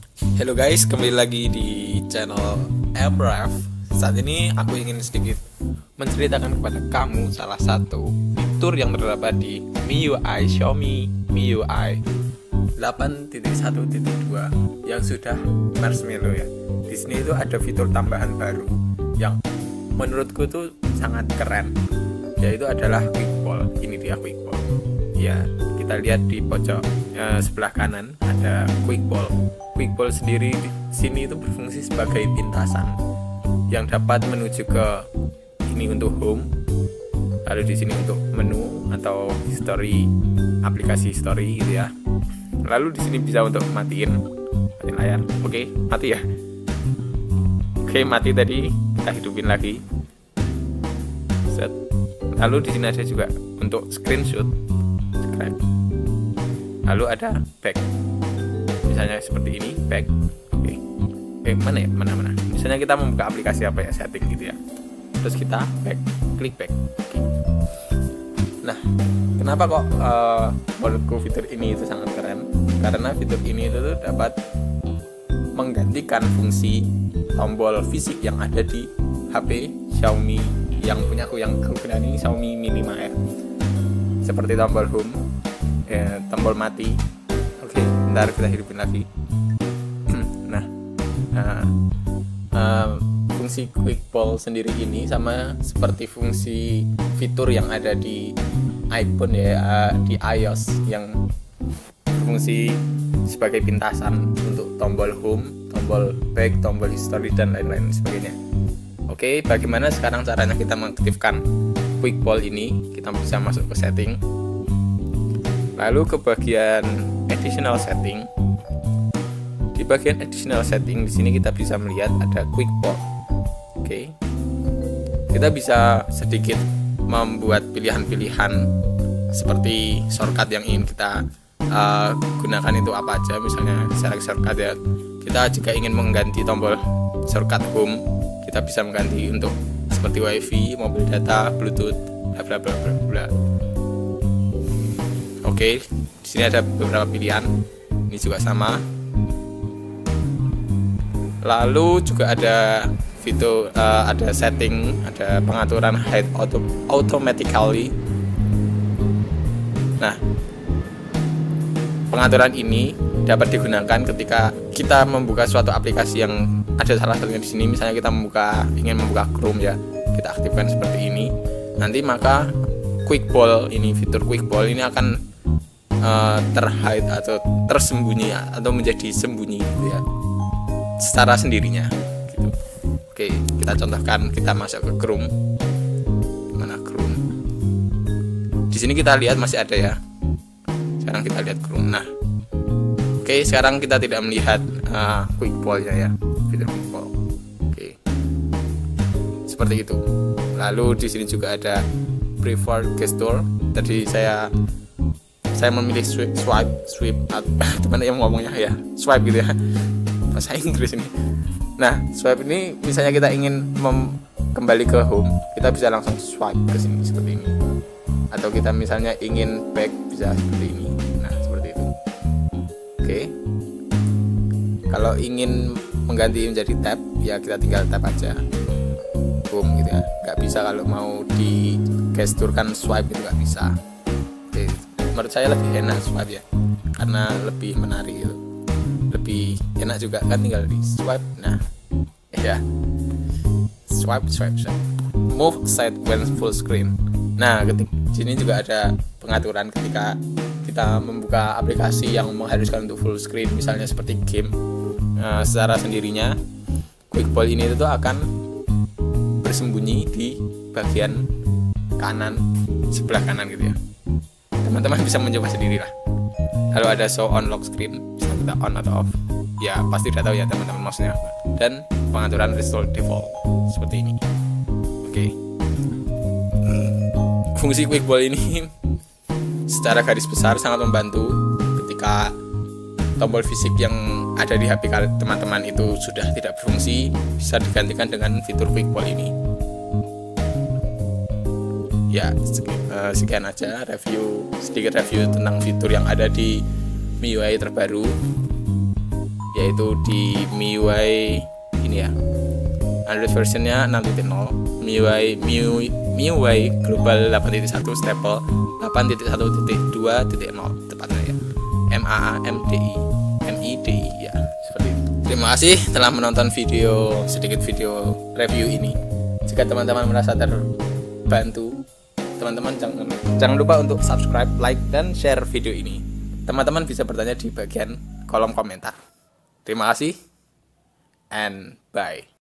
Halo guys, kembali lagi di channel Abraf. Saat ini aku ingin sedikit menceritakan kepada kamu salah satu fitur yang terdapat di MIUI Xiaomi MIUI 8.1.2 yang sudah marshmallow ya. Di sini itu ada fitur tambahan baru yang menurutku tuh sangat keren, yaitu adalah quick ball. Ini dia quick ball. Ya, kita lihat di pojok sebelah kanan ada quick ball. Quick ball sendiri di sini itu berfungsi sebagai pintasan yang dapat menuju ke ini untuk home, lalu di sini untuk menu atau history, aplikasi history gitu ya. Lalu di sini bisa untuk matiin layar. Oke, mati ya. Oke, mati tadi, kita hidupin lagi. Set. Lalu di sini ada juga untuk screenshot. Lalu ada back, misalnya seperti ini, back. Oke. Mana ya, mana misalnya kita membuka aplikasi apa ya, setting gitu ya, terus kita back, klik back. Oke. Nah, kenapa kok menurutku fitur ini itu sangat keren? Karena fitur ini itu tuh dapat menggantikan fungsi tombol fisik yang ada di HP Xiaomi yang punya aku, yang kegunaan ini Xiaomi Mi 5R, seperti tombol home, tombol mati. Oke, bentar kita hidupin lagi. Fungsi quick ball sendiri ini sama seperti fungsi fitur yang ada di iPhone ya, di iOS, yang berfungsi sebagai pintasan untuk tombol home, tombol back, tombol history dan lain-lain sebagainya. Oke, bagaimana sekarang caranya kita mengaktifkan quick ball ini? Kita bisa masuk ke setting, lalu ke bagian additional setting. Di bagian additional setting di sini kita bisa melihat ada quick ball. Oke. Kita bisa sedikit membuat pilihan-pilihan seperti shortcut yang ingin kita gunakan itu apa aja. Misalnya select shortcut ya. Kita jika ingin mengganti tombol shortcut home, kita bisa mengganti untuk seperti WiFi, mobil data, Bluetooth, bla bla bla bla bla. Oke, di sini ada beberapa pilihan. Ini juga sama. Lalu juga ada fitur, ada setting, ada pengaturan hide automatically. Nah, pengaturan ini dapat digunakan ketika kita membuka suatu aplikasi yang ada salah satunya di sini. Misalnya kita ingin membuka Chrome ya, kita aktifkan seperti ini. Nanti maka quick ball ini, fitur quick ball ini akan terhide atau tersembunyi atau menjadi sembunyi gitu ya, secara sendirinya gitu. Oke, kita contohkan, kita masuk ke Chrome. Mana Chrome? Di sini kita lihat masih ada ya. Sekarang kita lihat Chrome. Nah, oke, sekarang kita tidak melihat quick ball-nya ya, fitur quick ball. Oke, seperti itu. Lalu di sini juga ada preferred gesture. Tadi saya memilih swipe teman yang ngomongnya ya, swipe gitu ya, bahasa Inggris ini. Nah, swipe ini misalnya kita ingin kembali ke home, kita bisa langsung swipe ke sini seperti ini. Atau kita misalnya ingin back, bisa seperti ini. Nah, seperti itu. Oke. Kalau ingin mengganti menjadi tab, ya kita tinggal tab aja, home gitu ya. Nggak bisa kalau mau digesturkan swipe itu nggak bisa. Oke. Menurut saya lebih enak swipe ya, karena lebih menarik gitu, lebih enak juga kan, tinggal di swipe. Nah ya, swipe. Move aside when full screen. Nah, di sini juga ada pengaturan ketika kita membuka aplikasi yang mengharuskan untuk full screen, misalnya seperti game. Secara sendirinya quick ball ini itu akan bersembunyi di bagian kanan, sebelah kanan gitu ya. Teman-teman bisa mencoba sendiri lah. Kalau ada show on lock screen, bisa kita on atau off. Ya pasti udah tahu ya teman-teman maksudnya apa. Dan pengaturan restore default seperti ini. Oke. Fungsi quick ball ini secara garis besar sangat membantu ketika tombol fisik yang ada di HP teman-teman itu sudah tidak berfungsi, bisa digantikan dengan fitur quick ball ini. Ya, sekian aja sedikit review tentang fitur yang ada di MIUI terbaru yaitu di MIUI ini ya, Android versionnya 6.0, MIUI Global 8.1 stable 8.1.2.0 tepatnya ya, MIDI ya, seperti itu. Terima kasih telah menonton sedikit video review ini. Jika teman-teman merasa terbantu, teman-teman jangan lupa untuk subscribe, like, dan share video ini. Teman-teman bisa bertanya di bagian kolom komentar. Terima kasih and bye.